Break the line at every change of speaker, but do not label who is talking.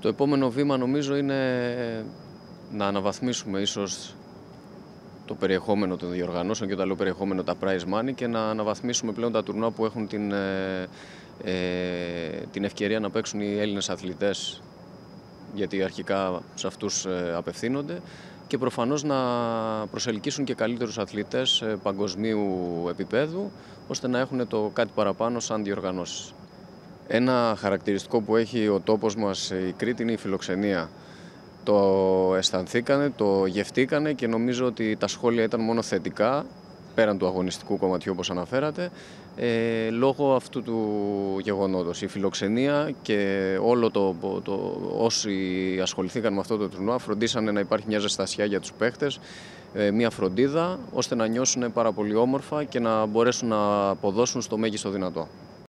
Το επόμενο βήμα νομίζω είναι να αναβαθμίσουμε ίσως το περιεχόμενο των διοργανώσεων, και όταν λέω περιεχόμενο τα prize money, και να αναβαθμίσουμε πλέον τα τουρνουά που έχουν την ευκαιρία να παίξουν οι Έλληνες αθλητές, γιατί αρχικά σε αυτούς απευθύνονται, και προφανώς να προσελκύσουν και καλύτερους αθλητές παγκοσμίου επίπεδου, ώστε να έχουν το κάτι παραπάνω σαν διοργανώσεις. Ένα χαρακτηριστικό που έχει ο τόπος μας, η Κρήτη, είναι η φιλοξενία. Το αισθανθήκανε, το γευτήκανε και νομίζω ότι τα σχόλια ήταν μόνο θετικά, πέραν του αγωνιστικού κομματιού όπως αναφέρατε, λόγω αυτού του γεγονότος. Η φιλοξενία και όσοι ασχοληθήκαν με αυτό το τουρνουά φροντίσανε να υπάρχει μια ζεστασιά για τους παίχτες, μια φροντίδα, ώστε να νιώσουν πάρα πολύ όμορφα και να μπορέσουν να αποδώσουν στο μέγιστο δυνατό.